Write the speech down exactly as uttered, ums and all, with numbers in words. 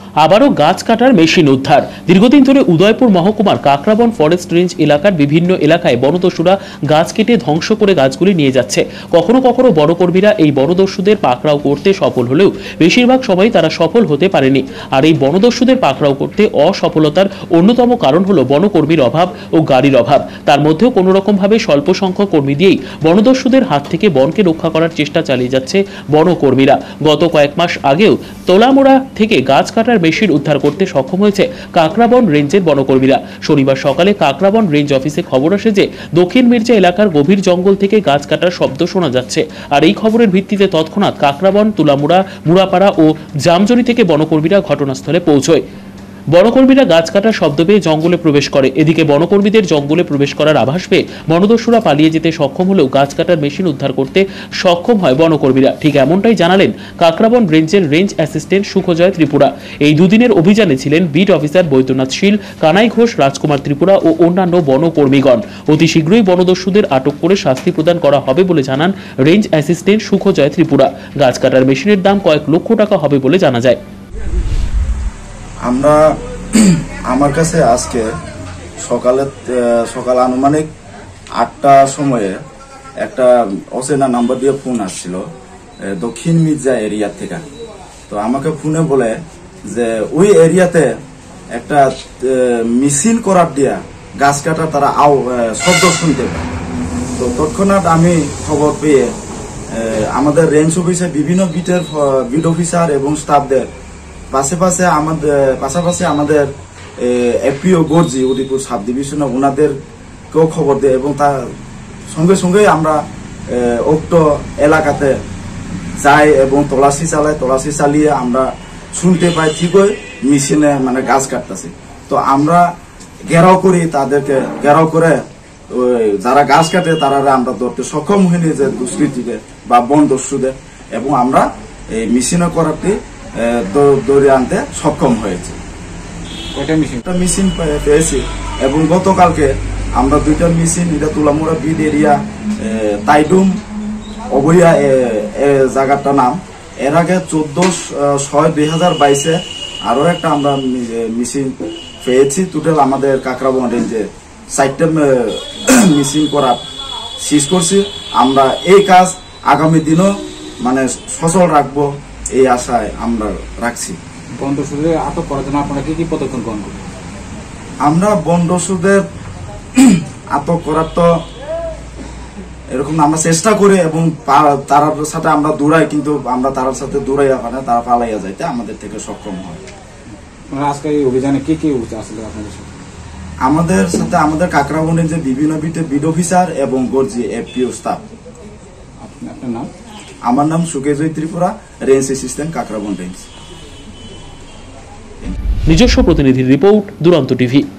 আবারও গাছ কাটার মেশিন উদ্ধার। দীর্ঘদিন ধরে উদয়পুর মহকুমার কাকরাবন ফরেস্ট রেঞ্জ এলাকার বিভিন্ন এলাকায় বনদস্যুরা গাছ কেটে ধ্বংস করে গাছগুলি নিয়ে যাচ্ছে। কখনো কখনো বনকর্মীরা এই বনদস্যুদের পাকড়াও করতে সফল হলেও বেশিরভাগ সময় তারা সফল হতে পারেনি। আর এই বনদস্যুদের পাকড়াও করতে অসফলতার অন্যতম কারণ হলো বনকর্মীর অভাব ও গাড়ির অভাব। তার মধ্যেও কোনো রকম ভাবে স্বল্প সংখ্যক কর্মী দিয়েই বনদস্যুদের হাত থেকে বনকে রক্ষা করার চেষ্টা চালিয়ে যাচ্ছে বনকর্মীরা। গত কয়েক মাস আগেও তোলামোড়া থেকে গাছ কাটার মেশিন উদ্ধার করতে সক্ষম হয়েছে কাকরাবন রেঞ্জের বনকর্মীরা। শনিবার সকালে কাকরাবন রেঞ্জ অফিসে খবর আসে যে দক্ষিণ মির্জা এলাকার গভীর জঙ্গল থেকে গাছ কাটার শব্দ শোনা যাচ্ছে। আর এই খবরের ভিত্তিতে তৎক্ষণাৎ কাকরাবন, তুলামুড়া, মুড়াপাড়া ও জামজনি থেকে বনকর্মীরা ঘটনাস্থলে পৌঁছয়। বনকর্মীরা গাছ কাটার শব্দ পেয়ে জঙ্গলে প্রবেশ করে। এদিকে বনকর্মীদের জঙ্গলে প্রবেশ করার আভাস পেয়ে বনদস্যুরা পালিয়ে যেতে সক্ষম হলেও গাছ কাটার মেশিন উদ্ধার করতে সক্ষম হয় বনকর্মীরা। ঠিক এমনটাই জানালেন কাকরাবন রেঞ্জের রেঞ্জ অ্যাসিস্ট্যান্ট সুখজয় ত্রিপুরা। এই দুদিনের অভিযানে ছিলেন বিট অফিসার বৈদ্যনাথ শীল, কানাই ঘোষ, রাজকুমার ত্রিপুরা ও অন্যান্য বনকর্মীগণ। অতি শীঘ্রই বনদস্যুদের আটক করে শাস্তি প্রদান করা হবে বলে জানান রেঞ্জ অ্যাসিস্ট্যান্ট সুখজয় ত্রিপুরা। গাছ কাটার মেশিনের দাম কয়েক লক্ষ টাকা হবে বলে জানা যায়। আমরা আমার কাছে আজকে সকালে সকাল আনুমানিক আটটার সময়ে একটা অচেনা নাম্বার দিয়ে ফোন আসছিল দক্ষিণ মির্জা এরিয়া থেকে। তো আমাকে ফোনে বলে যে ওই এরিয়াতে একটা মিছিল করার দিয়া গাছ কাটার তারা আও শব্দ শুনতে পায়। তো তৎক্ষণাৎ আমি খবর পেয়ে আমাদের রেঞ্জ অফিসে বিভিন্ন বিটের বিট অফিসার এবং স্টাফদের পাশাপাশি আমাদের পাশাপাশি আমাদের এপিও গর্জি উদয়পুর সাব ডিভিশনে ওনাদেরকেও খবর দেয় এবং তার সঙ্গে সঙ্গে আমরা উক্ত এলাকাতে যাই এবং তল্লাশি চালাই। তল্লাশি চালিয়ে আমরা শুনতে পাই ঠিকই মেশিনে মানে গাছ কাটতেছে। তো আমরা ঘেরাও করি, তাদেরকে ঘেরাও করে যারা গাছ কাটে তারা আমরা ধরতে সক্ষম হইনি যে দুষ্কৃতীকে বা বনদস্যুদের, এবং আমরা এই মেশিনে করাতে দৌড়ে আনতে সক্ষম হয়েছে। মেশিন পেয়েছি এবং গতকালকে আমরা দুইটা মেশিন, এটা তুলামুড়া বিড এরিয়া তাইডুম অবহিয়া জায়গাটার নাম, এর আগে চোদ্দ ছয় দুই হাজার বাইশে আরো একটা আমরা মেশিন পেয়েছি। টোটাল আমাদের কাকরাবন রেঞ্জে চারটা মেশিন করা শেষ করছি। আমরা এই কাজ আগামী দিনও মানে সচল রাখবো এই আশায় আমরা রাখছি। বনদস্যুদের আটক করার জন্য আপনারা কি কি পদক্ষেপ গ্রহণ করবেন? আমরা বনদস্যুদের আটক করার তো এরকম আমরা চেষ্টা করি এবং তার সাথে আমরা দৌড়াই, কিন্তু আমরা তার সাথে দৌড়াইয়া পারে তারা পালাইয়া যাইতে আমাদের থেকে সক্ষম হয়। আজকে এই অভিযানে কি কি আসলে আপনাদের সাথে? আমাদের সাথে আমাদের কাকরাবনের যে বিভিন্ন বিটে বিড অফিসার এবং গর্জি এফপিও স্টাফ। আপনার নাম? আমার নাম Sukhjoy Tripura, range assistant Kakraban range. নিজস্ব প্রতিনিধির রিপোর্ট, দুরন্ত টিভি।